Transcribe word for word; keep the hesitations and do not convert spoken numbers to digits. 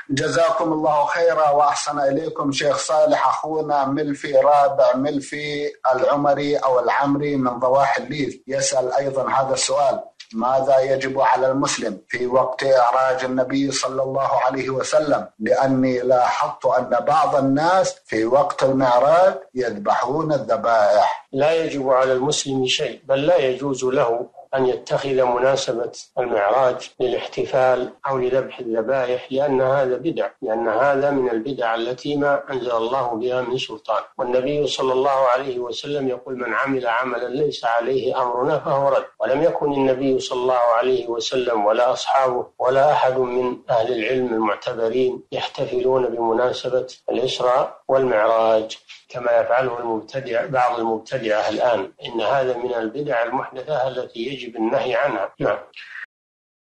جزاكم الله خيرا وأحسن إليكم شيخ صالح. أخونا ملفي رابع ملفي العمري أو العمري من ضواحي الليث يسأل أيضا هذا السؤال: ماذا يجب على المسلم في وقت إعراج النبي صلى الله عليه وسلم؟ لأني لاحظت أن بعض الناس في وقت المعراج يذبحون الذبائح. لا يجب على المسلم شيء، بل لا يجوز له أن يتخذ مناسبة المعراج للاحتفال أو لذبح الذبائح، لأن هذا بدع، لأن هذا من البدع التي ما أنزل الله بها من سلطان. والنبي صلى الله عليه وسلم يقول: من عمل عملا ليس عليه أمرنا فهو رد. ولم يكن النبي صلى الله عليه وسلم ولا أصحابه ولا أحد من أهل العلم المعتبرين يحتفلون بمناسبة الإسراء والمعراج كما يفعله المبتدع بعض المبتدعة الآن. إن هذا من البدع المحدثة التي يجب النهي عنها. نعم.